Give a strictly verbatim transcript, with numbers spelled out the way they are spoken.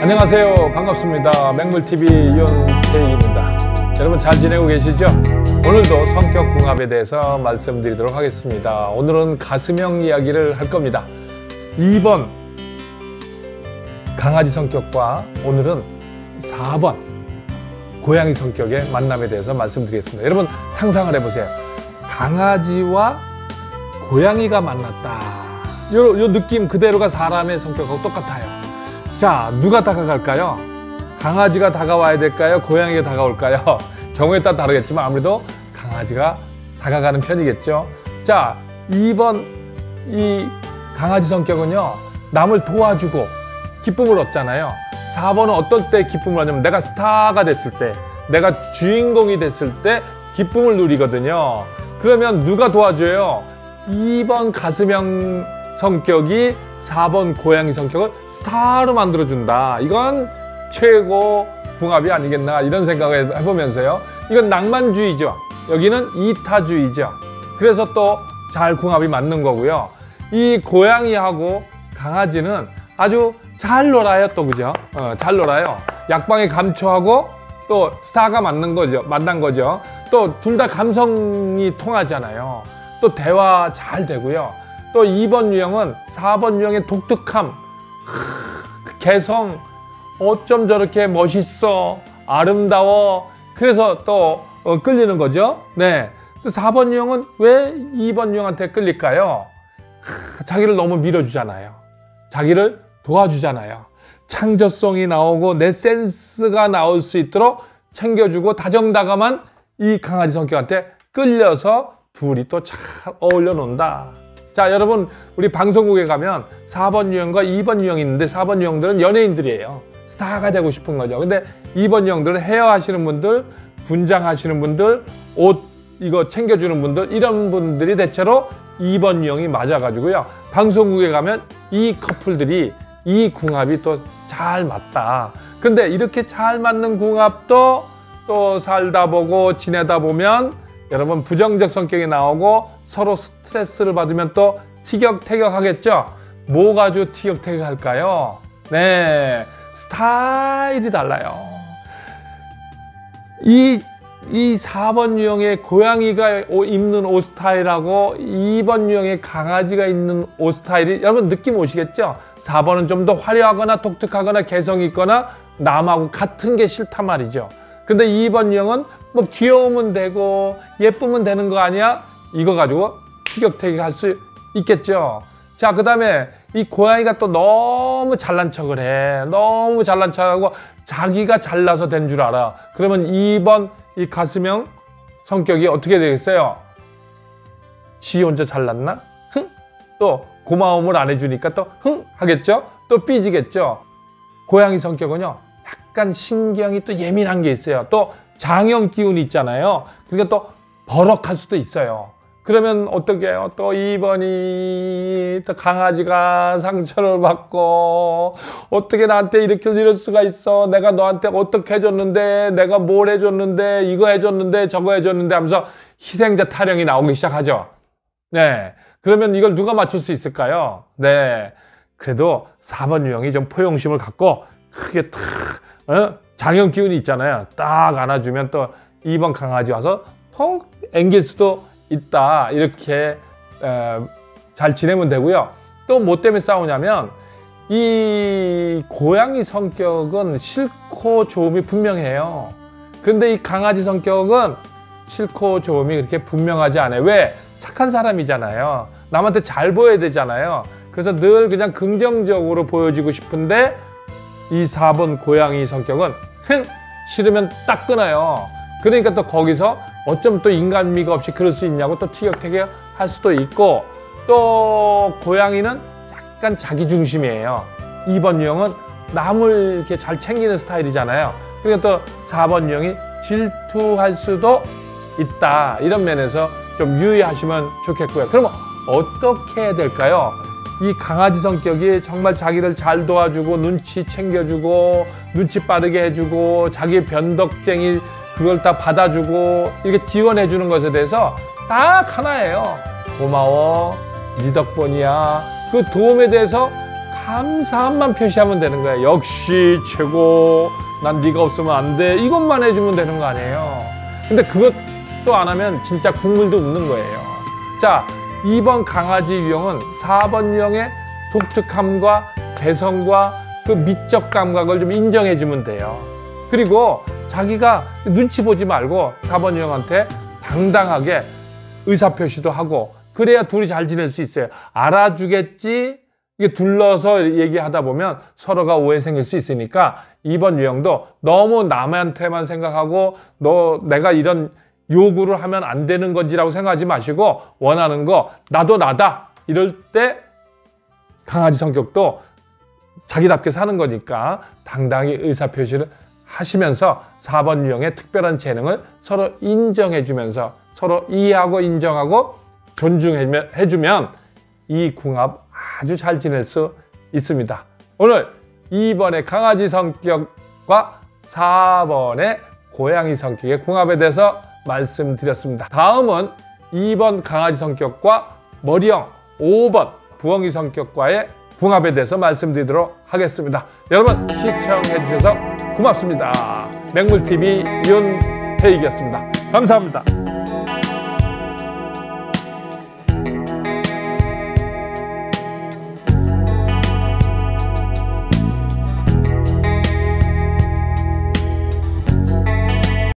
안녕하세요. 반갑습니다. 맹물티비 윤태익입니다. 여러분 잘 지내고 계시죠? 오늘도 성격궁합에 대해서 말씀드리도록 하겠습니다. 오늘은 가슴형 이야기를 할 겁니다. 이 번 강아지 성격과 오늘은 사 번 고양이 성격의 만남에 대해서 말씀드리겠습니다. 여러분 상상을 해보세요. 강아지와 고양이가 만났다. 요, 요 느낌 그대로가 사람의 성격하고 똑같아요. 자, 누가 다가갈까요? 강아지가 다가와야 될까요? 고양이가 다가올까요? 경우에 따라 다르겠지만 아무래도 강아지가 다가가는 편이겠죠. 자, 이 번 이 강아지 성격은요, 남을 도와주고 기쁨을 얻잖아요. 사 번은 어떨 때 기쁨을 얻냐면 내가 스타가 됐을 때, 내가 주인공이 됐을 때 기쁨을 누리거든요. 그러면 누가 도와줘요? 이 번 가슴형 성격이 사 번 고양이 성격을 스타로 만들어준다. 이건 최고 궁합이 아니겠나 이런 생각을 해보면서요. 이건 낭만주의죠. 여기는 이타주의죠. 그래서 또 잘 궁합이 맞는 거고요. 이 고양이하고 강아지는 아주 잘 놀아요. 또 그죠? 어, 잘 놀아요. 약방에 감초하고 또 스타가 맞는 거죠. 만난 거죠. 또 둘 다 감성이 통하잖아요. 또 대화 잘 되고요. 또 이 번 유형은 사 번 유형의 독특함, 개성, 어쩜 저렇게 멋있어, 아름다워. 그래서 또 어, 끌리는 거죠. 네. 또 사 번 유형은 왜 이 번 유형한테 끌릴까요? 자기를 너무 밀어주잖아요. 자기를 도와주잖아요. 창조성이 나오고 내 센스가 나올 수 있도록 챙겨주고 다정다감한 이 강아지 성격한테 끌려서 둘이 또 잘 어울려 논다. 자, 여러분 우리 방송국에 가면 사 번 유형과 이 번 유형이 있는데 사 번 유형들은 연예인들이에요. 스타가 되고 싶은 거죠. 근데 이 번 유형들은 헤어 하시는 분들, 분장 하시는 분들, 옷 이거 챙겨주는 분들, 이런 분들이 대체로 이 번 유형이 맞아가지고요. 방송국에 가면 이 커플들이, 이 궁합이 또 잘 맞다. 근데 이렇게 잘 맞는 궁합도 또 살다 보고 지내다 보면 여러분 부정적 성격이 나오고 서로 스트레스를 받으면 또 티격태격 하겠죠? 뭐 가지고 티격태격 할까요? 네, 스타일이 달라요. 이, 이 사 번 유형의 고양이가 입는 옷 스타일하고 이 번 유형의 강아지가 입는 옷 스타일이 여러분 느낌 오시겠죠? 사 번은 좀 더 화려하거나 독특하거나 개성 있거나 남하고 같은 게 싫단 말이죠. 근데 이 번 유형은 뭐 귀여우면 되고 예쁘면 되는 거 아니야? 이거 가지고 티격태격 할 수 있겠죠. 자, 그 다음에 이 고양이가 또 너무 잘난 척을 해. 너무 잘난 척하고 자기가 잘나서 된 줄 알아. 그러면 이 번 이 가슴형 성격이 어떻게 되겠어요? 지 혼자 잘났나? 흥? 또 고마움을 안 해주니까 또 흥? 하겠죠? 또 삐지겠죠? 고양이 성격은요, 약간 신경이 또 예민한 게 있어요. 또 장형 기운이 있잖아요. 그러니까 또 버럭할 수도 있어요. 그러면 어떻게 해요? 또 이 번이 또 강아지가 상처를 받고 어떻게 나한테 이렇게 이럴 수가 있어? 내가 너한테 어떻게 해줬는데, 내가 뭘 해줬는데, 이거 해줬는데, 저거 해줬는데 하면서 희생자 타령이 나오기 시작하죠. 네. 그러면 이걸 누가 맞출 수 있을까요? 네. 그래도 사 번 유형이 좀 포용심을 갖고 크게 탁 어? 장형 기운이 있잖아요. 딱 안아주면 또 이 번 강아지 와서 펑 앵길 수도 있다. 이렇게 에, 잘 지내면 되고요. 또 뭐 때문에 싸우냐면 이 고양이 성격은 싫고 좋음이 분명해요. 그런데 이 강아지 성격은 싫고 좋음이 그렇게 분명하지 않아요. 왜? 착한 사람이잖아요. 남한테 잘 보여야 되잖아요. 그래서 늘 그냥 긍정적으로 보여지고 싶은데 이 사 번 고양이 성격은 흥! 싫으면 딱 끊어요. 그러니까 또 거기서 어쩜 또 인간미가 없이 그럴 수 있냐고 또 티격태격 할 수도 있고, 또 고양이는 약간 자기중심이에요. 이 번 유형은 남을 이렇게 잘 챙기는 스타일이잖아요. 그러니까 또 사 번 유형이 질투할 수도 있다. 이런 면에서 좀 유의하시면 좋겠고요. 그러면 어떻게 해야 될까요? 이 강아지 성격이 정말 자기를 잘 도와주고 눈치 챙겨주고 눈치 빠르게 해주고 자기 변덕쟁이 그걸 다 받아주고 이렇게 지원해주는 것에 대해서 딱 하나예요. 고마워, 네 덕분이야. 그 도움에 대해서 감사함만 표시하면 되는 거예요. 역시 최고, 난 네가 없으면 안 돼, 이것만 해주면 되는 거 아니에요. 근데 그것도 안 하면 진짜 국물도 없는 거예요. 자, 이 번 강아지 유형은 사 번 유형의 독특함과 개성과 그 미적 감각을 좀 인정해 주면 돼요. 그리고 자기가 눈치 보지 말고 사 번 유형한테 당당하게 의사표시도 하고, 그래야 둘이 잘 지낼 수 있어요. 알아주겠지, 이게 둘러서 얘기하다 보면 서로가 오해 생길 수 있으니까 이 번 유형도 너무 남한테만 생각하고 너 내가 이런 요구를 하면 안 되는 건지라고 생각하지 마시고, 원하는 거 나도 나다 이럴 때 강아지 성격도 자기답게 사는 거니까 당당히 의사표시를 하시면서 사 번 유형의 특별한 재능을 서로 인정해 주면서 서로 이해하고 인정하고 존중해 주면 이 궁합 아주 잘 지낼 수 있습니다. 오늘 이 번의 강아지 성격과 사 번의 고양이 성격의 궁합에 대해서 말씀드렸습니다. 다음은 이 번 강아지 성격과 머리형 오 번 부엉이 성격과의 궁합에 대해서 말씀드리도록 하겠습니다. 여러분 시청해 주셔서 고맙습니다. 맹물티비 윤태익이었습니다. 감사합니다.